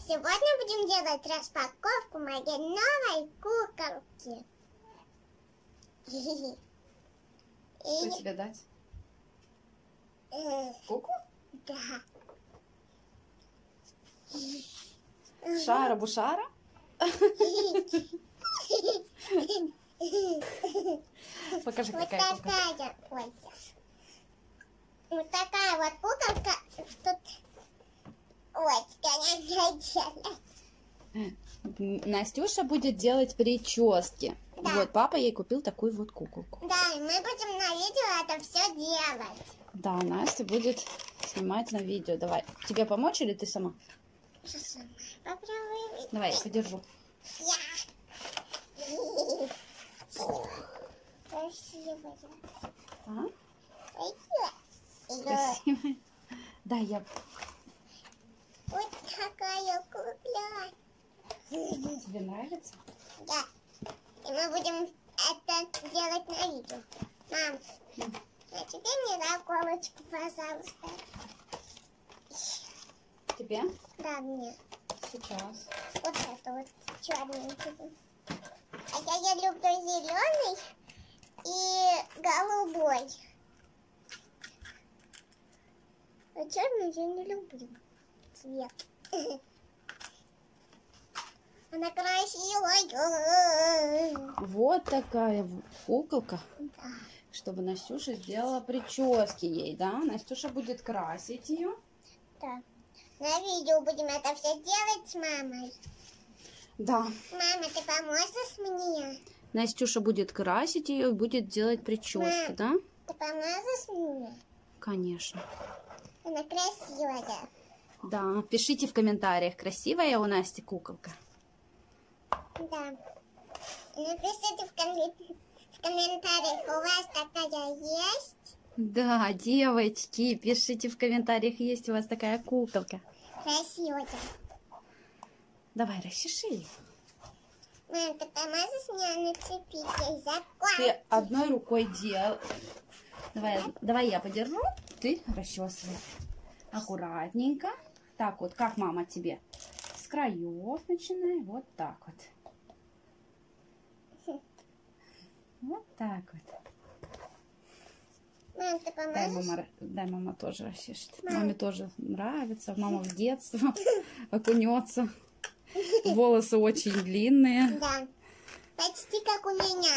Сегодня будем делать распаковку моей новой куколки. Что тебе дать? Куклу? Да. Шара-бушара? Покажи, Вот какая куколка. такая. Ой, сейчас. Вот такая вот куколка. Тут... Ой, что делать? Настюша будет делать прически. Да. Вот, папа ей купил такую вот куколку. Да, и мы будем на видео это все делать. Да, Настя будет снимать на видео. Давай, тебе помочь или ты сама? Попробуем. Давай, я подержу. Красивая. А? Красивая. Красивая. Да, я... Вот такая кукла. Тебе нравится? Да. И мы будем это делать на видео. Мам, а тебе мне заколочку, пожалуйста. Тебе? Да, мне. Сейчас. Вот это вот черненький. А я люблю зеленый и голубой. А черный я не люблю цвет. Она красивая. Вот такая куколка, Да. чтобы Настюша сделала прически ей, да? Настюша будет красить ее. Да. На видео будем это все делать с мамой. Да. Мама, ты поможешь мне? Настюша будет красить ее и будет делать прически, Мам. да? Ты поможешь мне? Конечно. Она красивая. Да, пишите в комментариях, красивая у Насти куколка. Да. Напишите в комментариях, у вас такая есть? Да, девочки, пишите в комментариях, есть у вас такая куколка. Красивая. Давай, расчеши ее. Мам, ты поможешь мне нацепить ей Ты закладки? одной рукой делай. Давай я подержу, ты расчесывай. Аккуратненько. Так вот, как мама тебе. С краев начинай, вот так вот. Вот так вот. Мам, ты поможешь? Дай мама тоже расчешет. Маме тоже нравится. Мама в детство окунется. Волосы очень длинные. Да. Почти как у меня.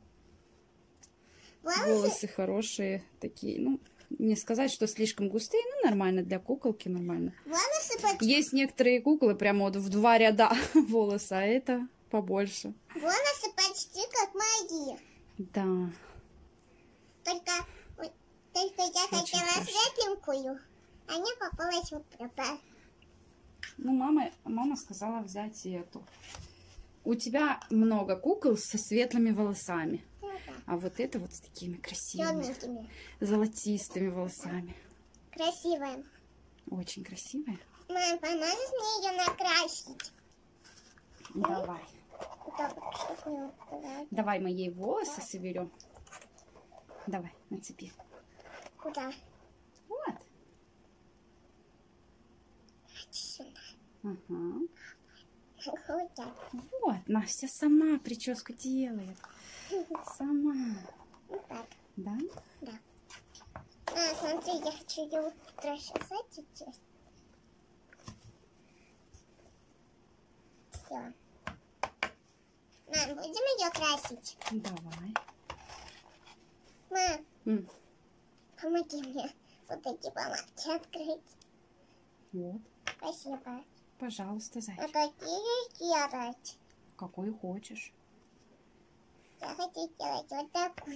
Волосы хорошие такие. Ну, не сказать, что слишком густые, но нормально для куколки, нормально. Волосы почти... Есть некоторые куклы прямо вот в 2 ряда волосы, а это побольше. Волосы почти как мои. Да. Только я хотела хорошо. светленькую, а мне попалась вот такая. Ну, мама сказала взять эту. У тебя много кукол со светлыми волосами. А вот это вот с такими красивыми, Темненькими. золотистыми волосами. Красивая. Очень красивая. Мам, поможешь мне ее накрасить? Давай. Вот так вот, чтоб не упала. Давай мы ей волосы соберем. Давай, нацепи. Куда? Вот. Сюда. Ага. Вот так. Вот, Настя сама прическу делает. Сама. Вот так. Да? Да. А, смотри, я хочу ее расчесать чуть-чуть. Все. Мам, будем ее красить? Давай. Мам, помоги мне вот эти помадки открыть. Вот. Спасибо. Пожалуйста, А зайчик. какие сделать? Какой хочешь. Я хочу сделать вот такую.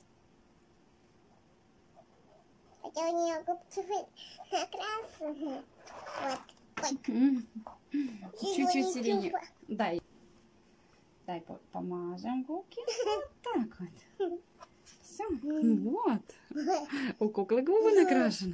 Хотя у нее губцы накрашены. Вот. Ой. Чуть-чуть Его не сиреневый. чува. Дай помажем губки. Вот так вот. Все. Вот. У куклы губы накрашены.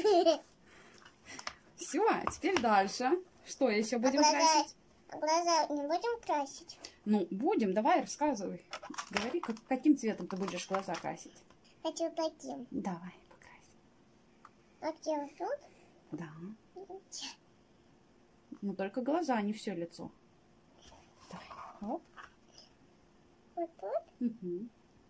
Все, теперь дальше. Что еще будем красить? А глаза не будем красить? Ну, будем. Давай, рассказывай. Говори, каким цветом ты будешь глаза красить. Хочу таким. Давай, покрась. Вот где вот тут? Да. Но только глаза, а не все лицо. Давай. Оп. Вот тут. Угу.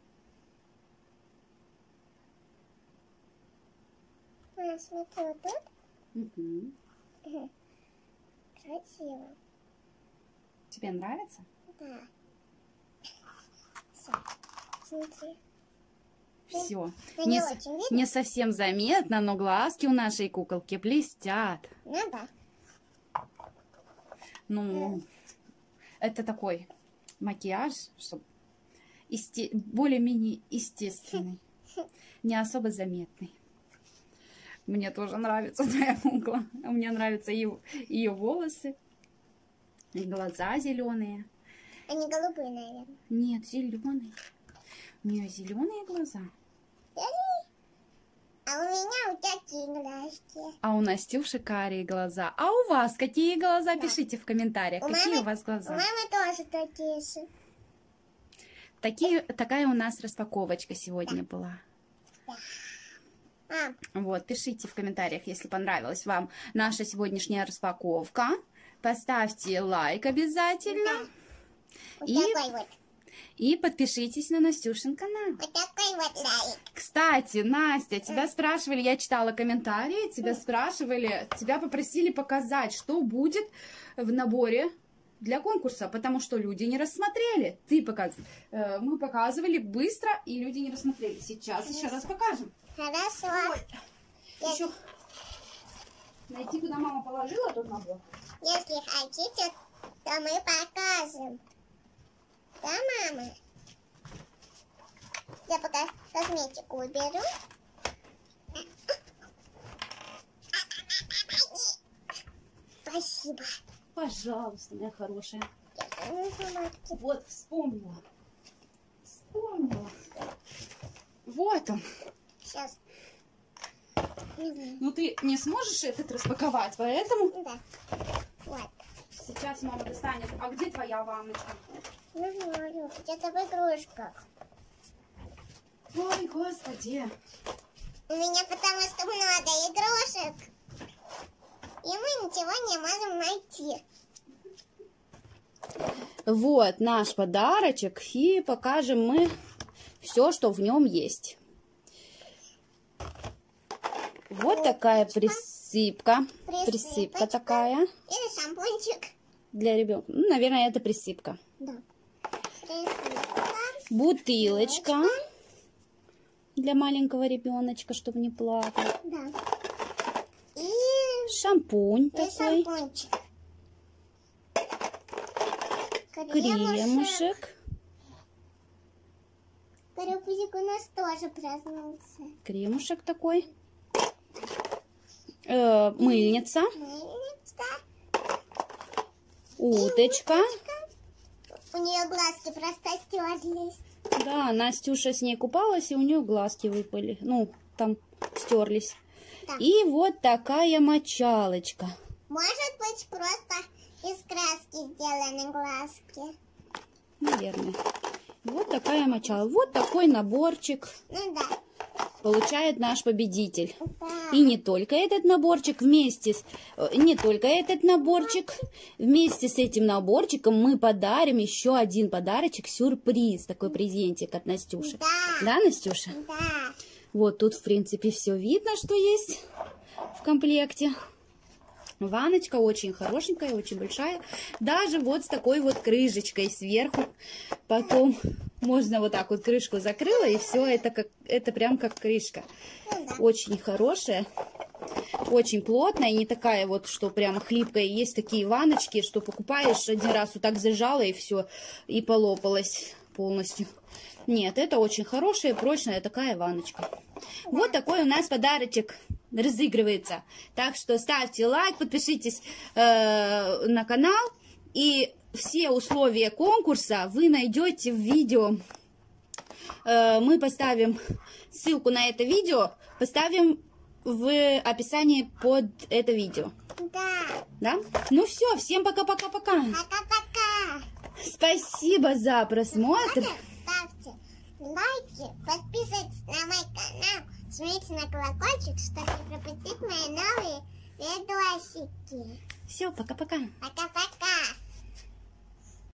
А, смотри, вот тут. Угу. Красиво. Тебе нравится? Да. Всё. Смотри. Все. Ну, не очень видно. Не совсем заметно, но глазки у нашей куколки блестят. Ну да. Ну, это такой макияж, чтобы более-менее естественный, не особо заметный. Мне тоже нравится твоя кукла. Мне нравятся ее волосы, и глаза зеленые. Они голубые, наверное. Нет, зеленые. У нее зеленые глаза. А у меня вот такие глазки. А у Настюши карие глаза. А у вас какие глаза? Пишите в комментариях, какие у вас У глаза. мамы тоже такие же. Такая у нас распаковочка сегодня была. А, Вот, пишите в комментариях, если понравилась вам наша сегодняшняя распаковка. Поставьте лайк обязательно. вот И- такой вот. И подпишитесь на Настюшин канал. Вот такой вот лайк. Кстати, Настя, тебя спрашивали, я читала комментарии, тебя попросили показать, что будет в наборе для конкурса, потому что люди не рассмотрели. Мы показывали быстро, и люди не рассмотрели. Сейчас еще раз покажем. Хорошо. Еще найти, куда мама положила тот набор. Если хотите, то мы покажем. Да, мама? Я пока косметику уберу. Спасибо. Пожалуйста, моя хорошая. Вот. Вот, вспомнила. Вот он. Сейчас. Ну, ты не сможешь этот распаковать, поэтому Да. Вот. сейчас мама достанет. А где твоя ванночка? Не знаю, где-то в игрушках. Ой, господи. У меня потому что много игрушек. И мы ничего не можем найти. Вот наш подарочек. И покажем мы все, что в нем есть. Вот такая присыпка. Присыпка Присыпочка. такая Или шампунчик. для ребенка. Ну, наверное, это присыпка. Да. Присыпка. Бутылочка для маленького ребеночка, чтобы не плакал. Да. И Шампунь такой. шампунчик. Кремушек. Карапузик у нас тоже проснулся. Кремушек такой. Мыльница. Мыльница. Уточка. У нее глазки просто стерлись. Да, Настюша с ней купалась, и у нее глазки выпали. Ну, там стерлись. Да. И вот такая мочалочка. Может быть, просто из краски сделаны глазки. Наверное. Вот такая мочала. Вот такой наборчик Ну да. получает наш победитель. Да. И не только этот наборчик, вместе с этим наборчиком мы подарим еще один подарочек, сюрприз, такой презентик от Настюши. Да. Да, Настюша? Да. Вот тут, в принципе, все видно, что есть в комплекте. Ванночка очень хорошенькая, очень большая. Даже вот с такой вот крышечкой сверху. Потом можно вот так вот крышку закрыла, и все, это прям как крышка. Ну да. Очень хорошая, очень плотная, не такая вот, что прямо хлипкая. Есть такие ванночки, что покупаешь, один раз вот так зажала, и все, и полопалась полностью. Нет, это очень хорошая, прочная такая ванночка. Вот такой у нас подарочек разыгрывается. Так что ставьте лайк, подпишитесь на канал. И все условия конкурса вы найдете в видео. Мы поставим ссылку на это видео, поставим в описании под это видео. Да. Да? Ну все, всем пока-пока-пока. Пока-пока. Спасибо за просмотр. Ставьте лайки, подписывайтесь на мой канал, жмите на колокольчик, чтобы не пропустить мои новые видосики. Все, пока-пока. Пока.